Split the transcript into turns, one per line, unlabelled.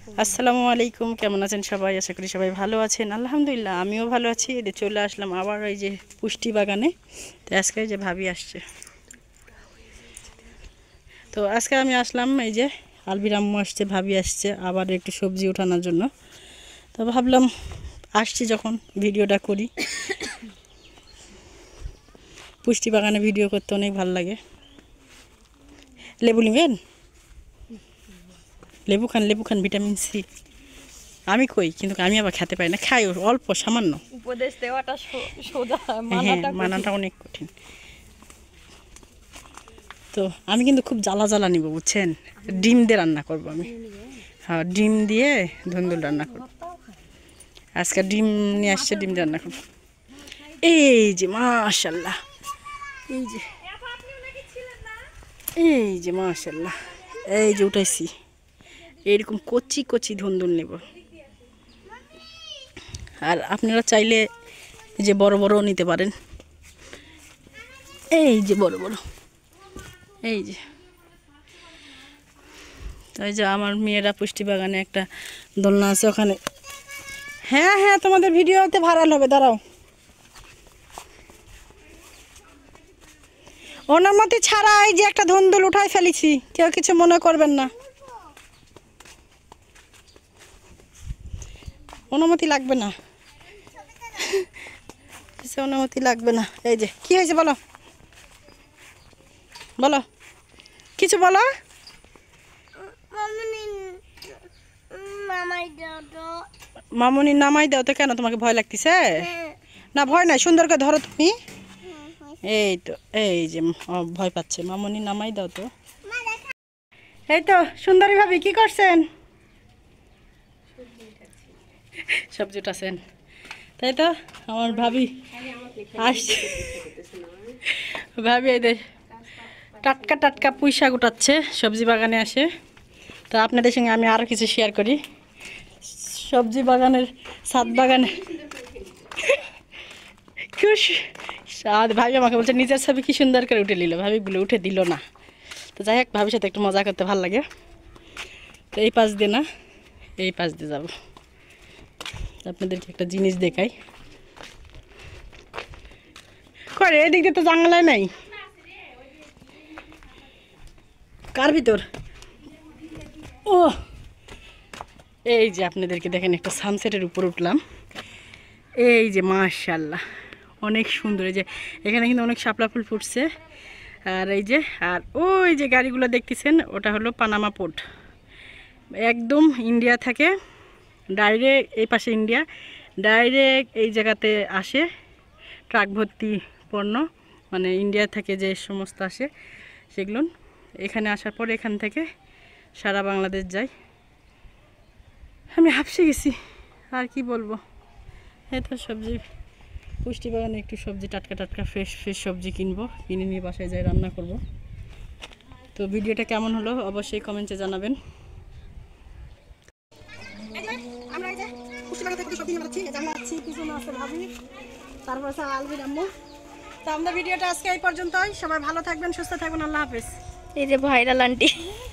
আসসালামু আলাইকুম, কেমন আছেন সবাই? আশা করি সবাই ভালো আছেন। আলহামদুলিল্লাহ আমিও ভালো আছি। এদের চলে আসলাম আবার এই যে পুষ্টি বাগানে। তো আজকে যে ভাবি আসছে, তো আজকে আমি আসলাম এই যে আলবির আম্মু আসছে, ভাবি আসছে আবার একটু সবজি ওঠানোর জন্য। তো ভাবলাম আসছি যখন ভিডিওটা করি। পুষ্টি বাগানে ভিডিও করতে অনেক ভালো লাগে। লেবু নেবেন? লেবু খান ভিটামিন সি। আমি কই, কিন্তু আমি আবার খেতে পারি না, খাই অল্প সামান্য।
উপদেশ দেওয়াটা সোজা,
হ্যাঁ, মানাটা অনেক কঠিন। তো আমি কিন্তু খুব জ্বালা জ্বালা নিব, বুঝছেন? ডিম দিয়ে রান্না করব আমি। হ্যাঁ, ডিম দিয়ে ধুন্দুল রান্না করব। আজকে ডিম নিয়ে আসছে, ডিম দিয়ে রান্না করব। এই যে মাশাল্লাহ, এই যে মাশাল্লাহ, এই যে উঠাইছি। এইরকম কচি কচি ধুন্দুল নেব। আর আপনারা চাইলে যে বড় বড়ও নিতে পারেন। এই যে বড় বড়, এই যে। তাই যে আমার মেয়েরা পুষ্টি বাগানে একটা দোলনা আছে ওখানে। হ্যাঁ হ্যাঁ, তোমাদের ভিডিওতে ভাইরাল হবে, দাঁড়াও। অনুমতি ছাড়া এই যে একটা ধুন্দুল উঠাই ফেলেছি, কেউ কিছু মনে করবেন না। অনুমতি লাগবে না, কিছু অনুমতি লাগবে না। এই যে কি হয়েছে বলো, বলো কিছু বলো। মামুনি নামাই দাও তো। কেন, তোমাকে ভয় লাগতেছে? না ভয় নাই, সুন্দর করে ধরো তুমি। এই তো, এই যে ভয় পাচ্ছে। মামুনি নামাই দাও তো। এই তো সুন্দরী ভাবি, কি করছেন? সবজি উঠাছেন, তাই তো? আমার ভাবি আসছে, ভাবি এই টাটকা টাটকা পুঁই শাক উঠাচ্ছে, সবজি বাগানে আসে। তো আপনাদের সঙ্গে আমি আরও কিছু শেয়ার করি। সবজি বাগানের, ছাদ বাগানে ভাবি আমাকে বলছে নিজের ছবি কি সুন্দর করে উঠে নিল, ভাবিগুলো উঠে দিল না। তো যাই হোক, ভাবির সাথে একটু মজা করতে ভালো লাগে। তো এই পাশ দিয়ে না, এই পাশ দিয়ে যাবো, আপনাদেরকে একটা জিনিস দেখাই। করে এদিক দিয়ে তো জানলায় নাই। কার ভিতর? ও এই যে আপনাদেরকে দেখেন, একটা সানসেটের উপর উঠলাম। এই যে মাশাল্লাহ, অনেক সুন্দর। এই যে এখানে কিন্তু অনেক শাপলা ফুল ফুটছে। আর এই যে, আর ওই যে গাড়িগুলো দেখতেছেন, ওটা হলো পানামা পোর্ট। একদম ইন্ডিয়া থাকে ডাইরেক্ট, এই পাশে ইন্ডিয়া, ডাইরেক্ট এই জায়গাতে আসে ট্রাক ভর্তি পণ্য, মানে ইন্ডিয়া থেকে যে সমস্ত আসে সেগুলো এখানে আসার পর এখান থেকে সারা বাংলাদেশ যায়। আমি হাঁপসে গেছি, আর কি বলবো। এই তো সবজি, পুষ্টি বাগানে একটু সবজি, টাটকা টাটকা ফ্রেশ ফ্রেশ সবজি কিনবো, কিনে নিয়ে বাসায় যাই রান্না করব। তো ভিডিওটা কেমন হলো অবশ্যই কমেন্টে জানাবেন। তারপর আলবির আম্মু। তো আমরা ভিডিওটা আজকে এই পর্যন্তই। সবাই ভালো থাকবেন, সুস্থ থাকবেন, আল্লাহ হাফেজ।
এই যে ভাইরাল আন্টি।